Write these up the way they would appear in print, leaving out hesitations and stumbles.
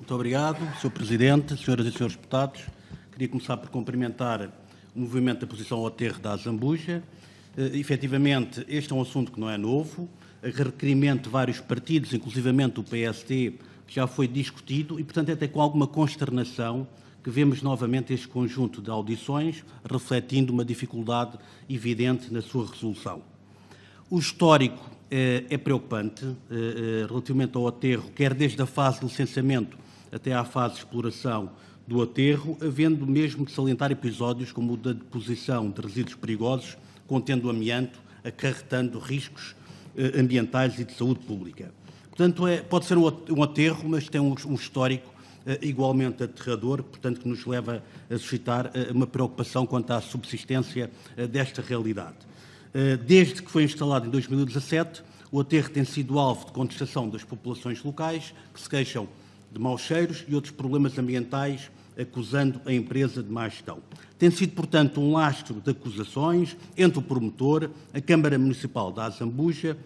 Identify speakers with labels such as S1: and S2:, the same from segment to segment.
S1: Muito obrigado, Sr. Presidente, senhoras e senhores deputados. Queria começar por cumprimentar o movimento da posição ao aterro da Azambuja. Efetivamente, este é um assunto que não é novo, a requerimento de vários partidos, inclusivamente o PSD, já foi discutido e, portanto, é até com alguma consternação que vemos novamente este conjunto de audições, refletindo uma dificuldade evidente na sua resolução. O histórico é preocupante relativamente ao aterro, quer desde a fase de licenciamento até à fase de exploração do aterro, havendo mesmo de salientar episódios como o da deposição de resíduos perigosos, contendo amianto, acarretando riscos ambientais e de saúde pública. Portanto, pode ser um aterro, mas tem um histórico igualmente aterrador, portanto, que nos leva a suscitar uma preocupação quanto à subsistência desta realidade. Desde que foi instalado em 2017, o aterro tem sido alvo de contestação das populações locais, que se queixam de maus cheiros e outros problemas ambientais, acusando a empresa de má gestão. Tem sido, portanto, um lastro de acusações entre o promotor, a Câmara Municipal da Azambuja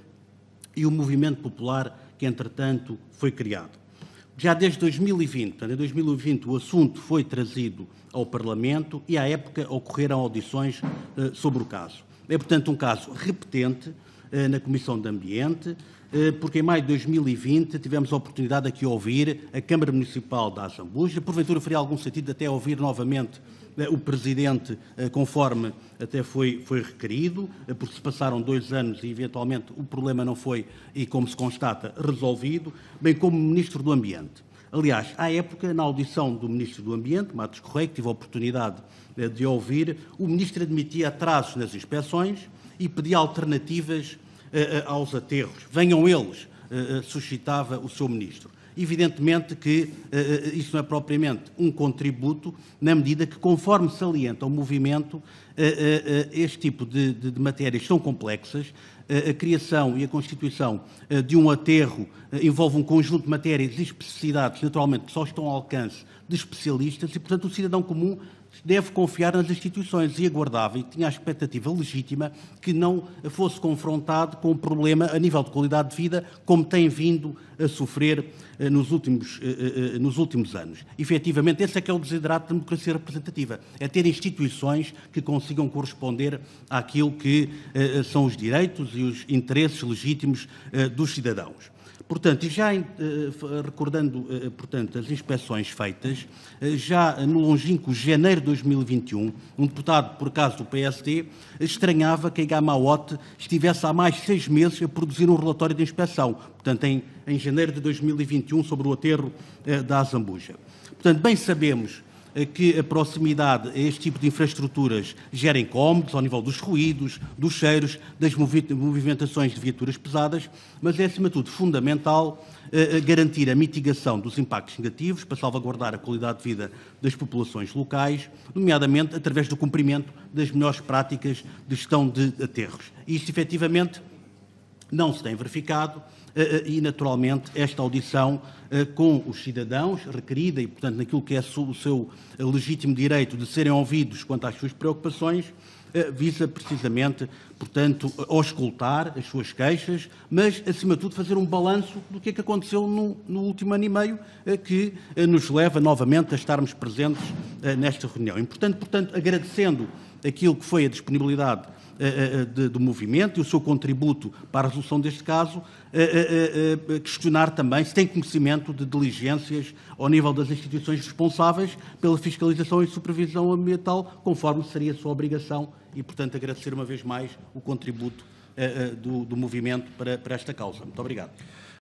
S1: e o movimento popular que, entretanto, foi criado. Já desde 2020, portanto, em 2020, o assunto foi trazido ao Parlamento e, à época, ocorreram audições sobre o caso. É, portanto, um caso repetente na Comissão de Ambiente, porque em maio de 2020 tivemos a oportunidade aqui de ouvir a Câmara Municipal da Azambuja. Porventura faria algum sentido até ouvir novamente o Presidente, conforme até foi requerido, porque se passaram 2 anos e, eventualmente, o problema não foi, e como se constata, resolvido, bem como o Ministro do Ambiente. Aliás, à época, na audição do Ministro do Ambiente, Matos Correia, que tive a oportunidade de ouvir, o Ministro admitia atrasos nas inspeções e pedia alternativas aos aterros. Venham eles, suscitava o seu Ministro. Evidentemente que isso não é propriamente um contributo, na medida que, conforme salienta o movimento, este tipo de matérias são complexas. A criação e a constituição de um aterro envolve um conjunto de matérias e especificidades, naturalmente, que só estão ao alcance de especialistas e, portanto, o cidadão comum deve confiar nas instituições e aguardava e tinha a expectativa legítima que não fosse confrontado com o problema a nível de qualidade de vida, como tem vindo a sofrer nos últimos anos. Efetivamente, esse é que é o desiderato da democracia representativa, é ter instituições que consigam corresponder àquilo que são os direitos e os interesses legítimos dos cidadãos. Portanto, e já recordando, portanto, as inspeções feitas, já no longínquo janeiro de 2021, um deputado, por acaso do PSD, estranhava que a Igamaote estivesse há mais de 6 meses a produzir um relatório de inspeção, portanto, em janeiro de 2021, sobre o aterro da Azambuja. Portanto, bem sabemos que a proximidade a este tipo de infraestruturas gera incómodos ao nível dos ruídos, dos cheiros, das movimentações de viaturas pesadas, mas é, acima de tudo, fundamental garantir a mitigação dos impactos negativos para salvaguardar a qualidade de vida das populações locais, nomeadamente através do cumprimento das melhores práticas de gestão de aterros. E isto, efetivamente, não se tem verificado e, naturalmente, esta audição com os cidadãos, requerida e, portanto, naquilo que é o seu legítimo direito de serem ouvidos quanto às suas preocupações, visa precisamente, portanto, auscultar as suas queixas, mas, acima de tudo, fazer um balanço do que é que aconteceu no último ano e meio, que nos leva novamente a estarmos presentes nesta reunião. E, portanto, agradecendo aquilo que foi a disponibilidade do movimento e o seu contributo para a resolução deste caso, questionar também se tem conhecimento de diligências ao nível das instituições responsáveis pela fiscalização e supervisão ambiental, conforme seria a sua obrigação, e, portanto, agradecer uma vez mais o contributo do movimento para esta causa. Muito obrigado.